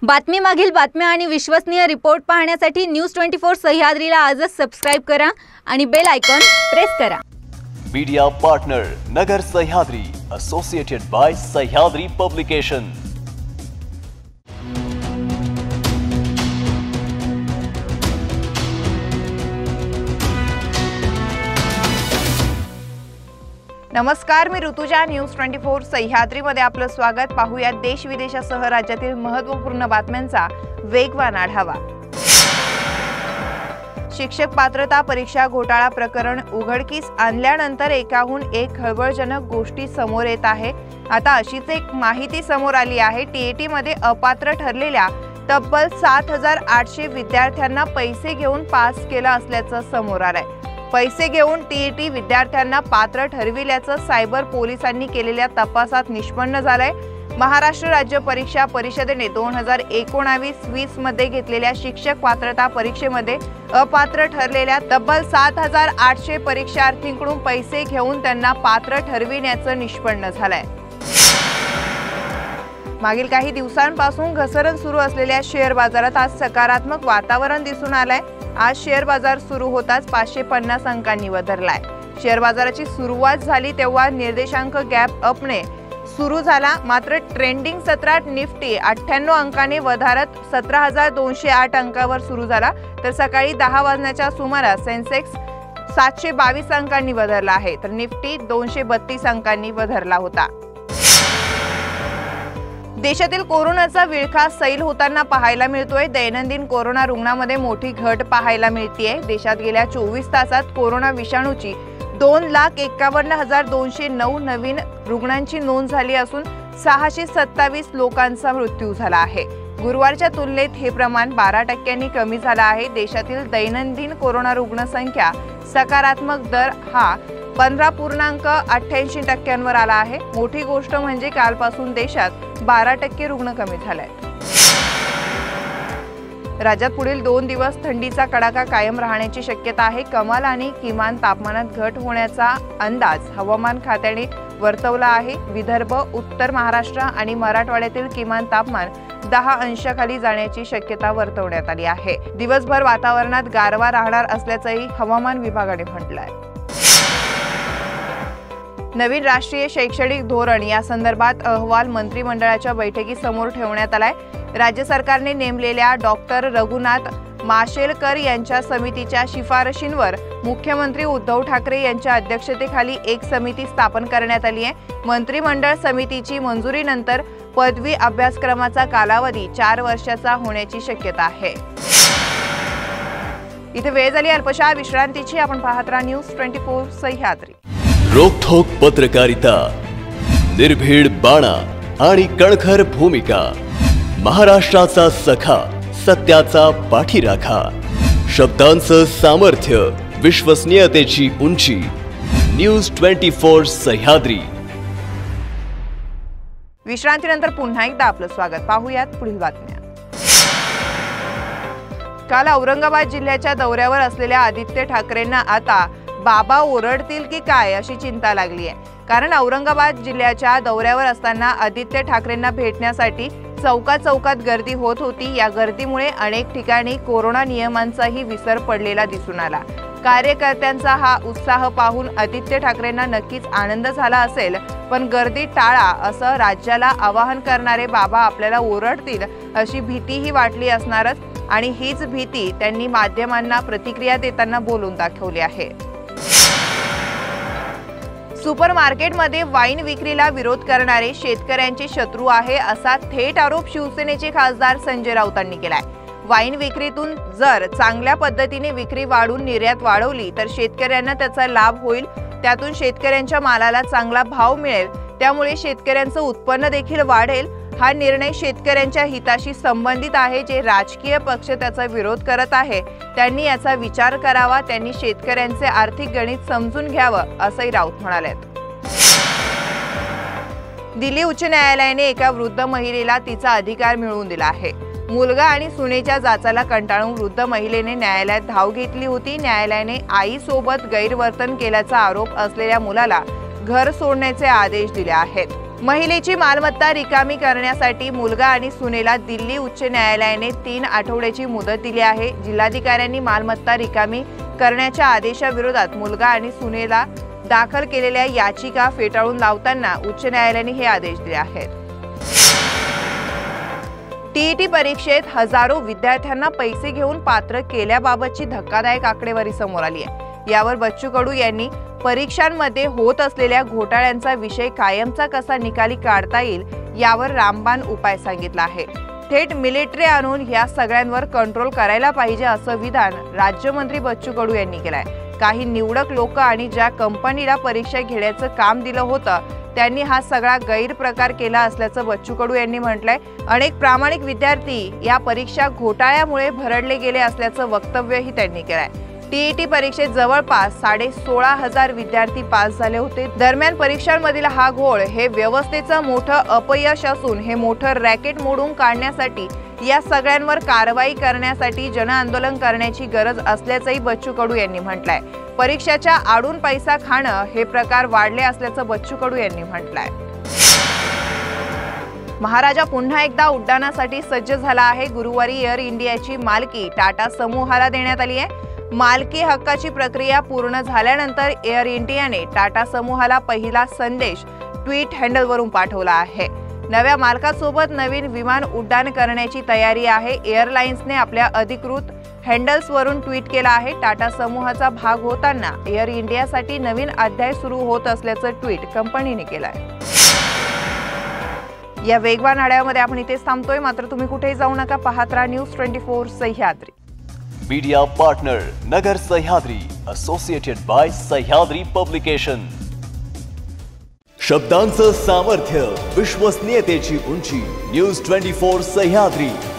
बातमी मागील बातम्या आणि विश्वसनीय रिपोर्ट पाहण्यासाठी न्यूज 24 सह्याद्रीला आजच सबस्क्राइब करा आणि बेल आयकॉन प्रेस करा। Media partner Nagar Sahyadri, associated by Sahyadri publication. नमस्कार, मी ऋतुजा। न्यूज 24 सह्याद्री मध्ये आपलं स्वागत। पाहूया देश विदेशासह राज्यातील महत्त्वपूर्ण बातम्यांचा वेगवान आढावा। शिक्षक पात्रता परीक्षा घोटाळा प्रकरण उघडकीस आणल्यानंतर एकाहून एक खळबळजनक गोष्टी समोर येत आहे। आता अशीच एक माहिती समोर आली आहे। टीईटी मध्ये अपात्र ठरलेल्या तब्बल 7800 विद्यार्थ्यांना पैसे घेऊन पास केलं असल्याचं समोर आलंय। पैसे घेऊन टीईटी विद्यार्थ्यांना पात्र ठरविल्याचं सायबर पोलिसांनी केलेल्या तपासात निष्पन्न झालंय। महाराष्ट्र राज्य परीक्षा परिषदेने 2019-20 मध्ये घेतलेल्या शिक्षक पात्रता परीक्षेमध्ये अपात्र ठरलेल्या तब्बल 7800 परीक्षार्थींकडून पैसे घेऊन त्यांना पात्र ठरविण्याचं निष्पन्न झालंय। मागील काही दिवसांपासून घसरण सुरू असलेल्या शेअर बाजारात आज सकारात्मक वातावरण दिसून आलंय। आज शेअर बाजार सुरू होताच 550 अंकांनी वधारलाय। शेअर बाजाराची सुरुवात झाली तेव्हा निर्देशांक गॅप अपने सुरू झाला, मात्र ट्रेंडिंग सत्रात निफ्टी 98 अंकाने वधारत 17208 अंकावर सुरू झाला, तर सकाळी 10 वाजण्याच्या सुमारास सेन्सेक्स 722 अंकांनी वधारला आहे, तर निफ्टी 232 अंकांनी वधारला होता। देशातील कोरोनाचा विळखा सैल होताना पाहायला मिळतोय। दैनंदिन कोरोना रुग्णांमध्ये मोठी घट पाहायला मिळतेय। देशात गेल्या 24 तासात कोरोना विषाणूची 2,51,209 नवीन रुग्णांची नोंद झाली असून 627 लोकांचा मृत्यू झाला आहे। गुरुवारच्या तुलनेत हे प्रमाण 12% कमी झालं आहे। देशातील दैनंदिन कोरोना रुग्ण संख्या सकारात्मक दर हा 15.88% आला आहे। मोठी गोष्ट म्हणजे कालपासून देशात 12% रुग्ण कमी झालाय। राज्यात पुढील 2 दिवस थंडीचा कडाका कायम राहण्याची शक्यता आहे। कमाल आणि किमान तापमानात घट होण्याचा अंदाज हवामान खात्याने वर्तवला आहे। विदर्भ, उत्तर महाराष्ट्र आणि मराठवाड्यातील किमान तापमान 10 अंशाखाली जाण्याची शक्यता वर्तवण्यात आली आहे। दिवसभर वातावरणात गारवा राहणार असल्याचंही हवामान विभागाने म्हटलंय। नवीन राष्ट्रीय शैक्षणिक धोरण या संदर्भात अहवाल मंत्रिमंडळाच्या बैठकीसमोर ठेवण्यात आलाय। राज्य सरकारने नेमलेल्या डॉक्टर रघुनाथ माशेलकर यांच्या समितीच्या शिफारशींवर मुख्यमंत्री उद्धव ठाकरे यांच्या अध्यक्षतेखाली एक समिती स्थापन करण्यात आली आहे। मंत्रिमंडळ समितीची मंजुरीनंतर पदवी अभ्यासक्रमाचा कालावधी 4 वर्षाचा होण्याची शक्यता आहे। इथे वेळ झाली अल्पशा विश्रांतीची। आपण पाहत राहा न्यूज 24 सह्याद्री। रोखोक पत्रकारिता, निर्भीड बाणा आणि कणखर भूमिका, महाराष्ट्राचा सखा, सत्याचा पाठीराखा, शब्दांचं सामर्थ्य, विश्वसनीयतेची उंची, न्यूज 24 सह्याद्री। विश्रांतीनंतर पुन्हा एकदा आपलं स्वागत। पाहूयात पुढील बातम्या। काल औरंगाबाद जिल्ह्याच्या दौऱ्यावर असलेल्या आदित्य ठाकरेंना आता बाबा ओरडतील की काय अशी चिंता लागली आहे। कारण औरंगाबाद जिल्ह्याच्या दौऱ्यावर असताना आदित्य ठाकरेंना भेटण्यासाठी चौकात गर्दी होत होती। या गर्दीमुळे अनेक ठिकाणी कोरोना नियमांचाही विसर पडलेला दिसून आला। कार्यकर्त्यांचा हा उत्साह पाहून आदित्य ठाकरेंना नक्कीच आनंद झाला असेल, पण गर्दी टाळा असं राज्याला आवाहन करणारे बाबा आपल्याला ओरडतील अशी भीतीही वाटली असणारच, आणि हीच भीती त्यांनी माध्यमांना प्रतिक्रिया देताना बोलून दाखवली आहे। सुपरमार्केटमध्ये वाईन विक्रीला विरोध करणारे शेतकऱ्यांचे शत्रू आहे असा थेट आरोप शिवसेनेचे खासदार संजय राऊतांनी केलाय। वाईन विक्रीतून जर चांगल्या पद्धतीने विक्री वाढून निर्यात वाढवली तर शेतकऱ्यांना त्याचा लाभ होईल, त्यातून शेतकऱ्यांच्या मालाला चांगला भाव मिळेल, त्यामुळे शेतकऱ्यांचं उत्पन्न देखील वाढेल। हा निर्णय शेतकऱ्यांच्या हिताशी संबंधित आहे। जे राजकीय पक्ष त्याचा विरोध करत आहे त्यांनी याचा विचार करावा, त्यांनी शेतकऱ्यांचे आर्थिक गणित समजून घ्यावं असंही राऊत म्हणाले। दिल्ली उच्च न्यायालयाने एका वृद्ध महिलेला तिचा अधिकार मिळवून दिला आहे। मुलगा आणि सुनेच्या जाचाला कंटाळून वृद्ध महिलेने न्यायालयात धाव घेतली होती। न्यायालयाने आईसोबत गैरवर्तन केल्याचा आरोप असलेल्या मुलाला घर सोडण्याचे आदेश दिले आहेत। महिलेची मालमत्ता रिकामी करण्यासाठी मुलगा आणि सुनेला दिल्ली उच्च न्यायालयाने 3 आठवड्याची मुदत दिली आहे। जिल्हाधिकाऱ्यांनी मालमत्ता रिकामी करण्याच्या आदेशाविरोधात मुलगा आणि सुनेला दाखल केलेल्या याचिका फेटाळून लावताना उच्च न्यायालयाने हे आदेश दिले आहेत। टीईटी परीक्षेत हजारो विद्यार्थ्यांना पैसे घेऊन पात्र केल्याबाबतची धक्कादायक आकडेवारी समोर आली आहे। यावर बच्चू कडू यांनी परीक्षांमध्ये होत असलेल्या घोटाळ्यांचा विषय कायमचा कसा निकाली काढता येईल यावर रामबाण उपाय सांगितला आहे। थेट मिलिटरी आणून या सगळ्यांवर कंट्रोल करायला पाहिजे असं विधान राज्यमंत्री बच्चू कडू यांनी केलंय। काही निवडक लोक आणि ज्या कंपनीला परीक्षा घेण्याचं काम दिलं होतं त्यांनी हा सगळा गैरप्रकार केला असल्याचं बच्चू कडू यांनी म्हटलंय। अनेक प्रामाणिक विद्यार्थी या परीक्षा घोटाळ्यामुळे भरडले गेले असल्याचं वक्तव्यही त्यांनी केलंय। टीईटी परीक्षेत जवळपास 16,500 विद्यार्थी पास झाले होते। दरम्यान परीक्षांमधील हा घोळ हे व्यवस्थेचं मोठं अपयश असून हे मोठं रॅकेट मोडून काढण्यासाठी या सगळ्यांवर कारवाई करण्यासाठी जनआंदोलन करण्याची गरज असल्याचंही बच्चू कडू यांनी म्हटलंय। परीक्षेच्या आडून पैसा खाणं हे प्रकार वाढले असल्याचं बच्चू कडू यांनी म्हटलंय। महाराजा पुन्हा एकदा उड्डाणासाठी सज्ज झाला आहे। गुरुवारी एअर इंडियाची मालकी टाटा समूहाला देण्यात आली आहे। मालकी हक्काची प्रक्रिया पूर्ण झाल्यानंतर एअर इंडियाने टाटा समूहाला पहिला संदेश ट्विट हँडलवरून पाठवला आहे। नव्या मालकासोबत नवीन विमान उड्डाण करण्याची तयारी आहे। एअरलाइन्सने आपल्या अधिकृत हँडल्सवरून ट्विट केला आहे। टाटा समूहाचा भाग होताना एअर इंडियासाठी नवीन अध्याय सुरू होत असल्याचं ट्विट कंपनीने केलं आहे। या वेगवान आढाव्यामध्ये आपण इथेच थांबतोय, मात्र तुम्ही कुठेही जाऊ नका, पाहत राहा news 24 Sahyadri. Media partner Nagar Sahyadri, associated by Sahyadri publication. शब्दांचं सामर्थ्य, विश्वसनीयतेची उंची, न्यूज 24 सह्याद्री।